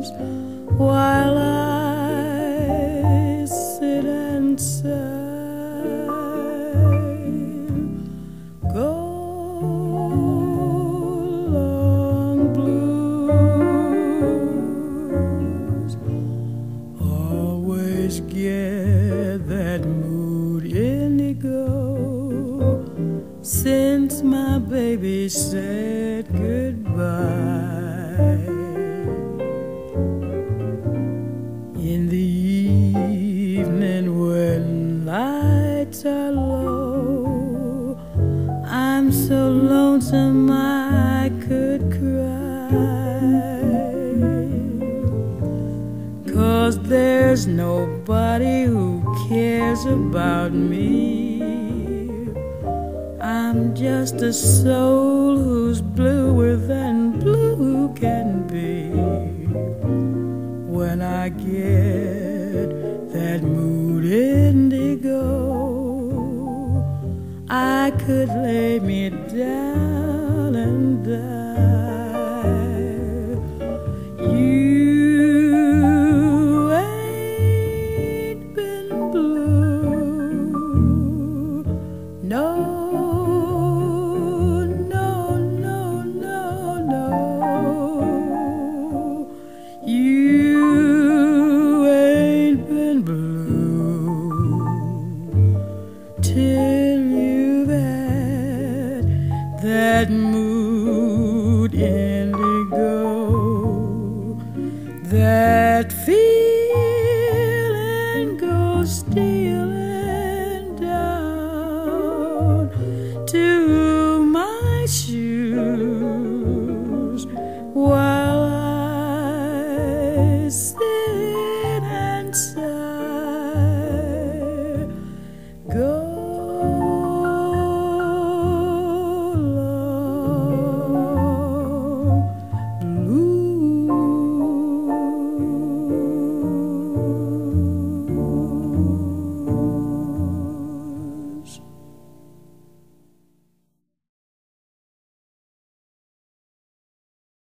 while I sit and sigh. Go long blues, always get that mood indigo since my baby said goodbye. In the evening when lights are low, I'm so lonesome I could cry, 'cause there's nobody who cares about me. I'm just a soul who's bluer than blue can be. When I get that mood indigo, I could lay me down and die. You ain't been blue, no, no, no, no, no. You ain't been blue till you've had that mood indigo, that feeling goes stealing down to my shoes while I sit